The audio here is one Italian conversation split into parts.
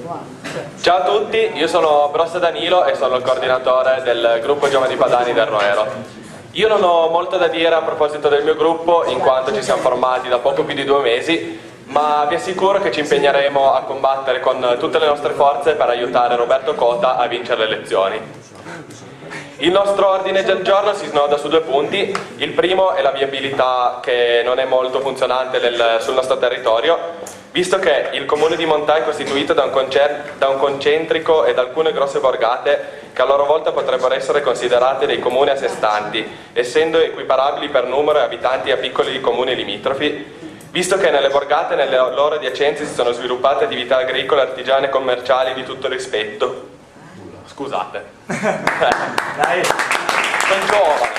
Ciao a tutti, io sono Brossa Danilo e sono il coordinatore del gruppo Giovani Padani del Roero. Io non ho molto da dire a proposito del mio gruppo, in quanto ci siamo formati da poco più di 2 mesi, ma vi assicuro che ci impegneremo a combattere con tutte le nostre forze per aiutare Roberto Cota a vincere le elezioni. Il nostro ordine del giorno si snoda su 2 punti. Il primo è la viabilità, che non è molto funzionante sul nostro territorio, visto che il comune di Montà è costituito da un concentrico ed alcune grosse borgate che a loro volta potrebbero essere considerate dei comuni a sé stanti, essendo equiparabili per numero e abitanti a piccoli comuni limitrofi, visto che nelle borgate e nelle loro adiacenze si sono sviluppate attività agricole, artigiane e commerciali di tutto rispetto. Scusate. Dai. Sono giovane.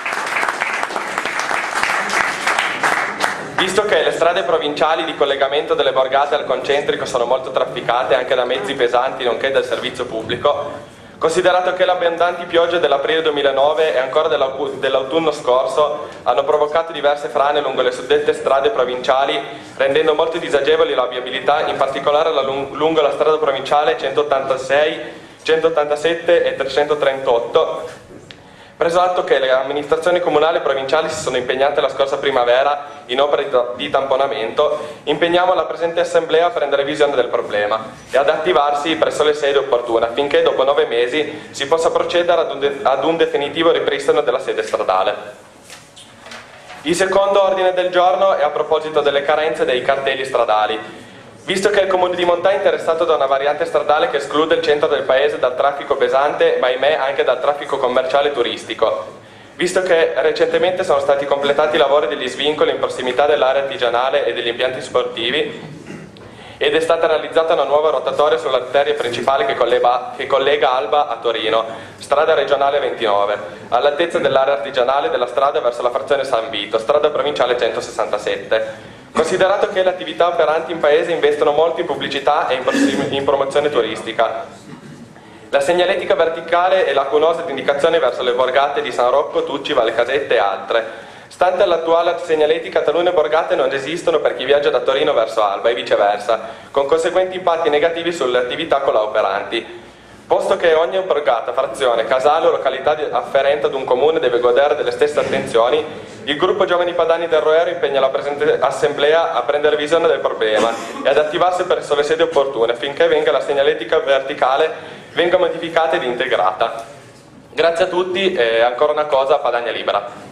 Visto che le strade provinciali di collegamento delle borgate al concentrico sono molto trafficate anche da mezzi pesanti nonché dal servizio pubblico, considerato che le abbondanti piogge dell'aprile 2009 e ancora dell'autunno scorso hanno provocato diverse frane lungo le suddette strade provinciali, rendendo molto disagevoli la viabilità, in particolare lungo la strada provinciale 186, 187 e 338, preso atto che le amministrazioni comunali e provinciali si sono impegnate la scorsa primavera in opere di tamponamento, impegniamo la presente assemblea a prendere visione del problema e ad attivarsi presso le sedi opportune affinché dopo 9 mesi si possa procedere ad un definitivo ripristino della sede stradale. Il secondo ordine del giorno è a proposito delle carenze dei cartelli stradali. Visto che il comune di Montà è interessato da una variante stradale che esclude il centro del paese dal traffico pesante, ma ahimè anche dal traffico commerciale e turistico, visto che recentemente sono stati completati i lavori degli svincoli in prossimità dell'area artigianale e degli impianti sportivi ed è stata realizzata una nuova rotatoria sull'arteria principale che collega Alba a Torino, strada regionale 29, all'altezza dell'area artigianale della strada verso la frazione San Vito, strada provinciale 167. Considerato che le attività operanti in paese investono molto in pubblicità e in promozione turistica. La segnaletica verticale è lacunosa di indicazione verso le borgate di San Rocco, Tucci, Valle Casette e altre. Stante l'attuale segnaletica, talune borgate non esistono per chi viaggia da Torino verso Alba e viceversa, con conseguenti impatti negativi sulle attività colauperanti. Posto che ogni borgata, frazione, casale o località afferente ad un comune deve godere delle stesse attenzioni, il gruppo Giovani Padani del Roero impegna la presente assemblea a prendere visione del problema e ad attivarsi presso le sedi opportune affinché la segnaletica verticale venga modificata ed integrata. Grazie a tutti e ancora una cosa, Padania libera.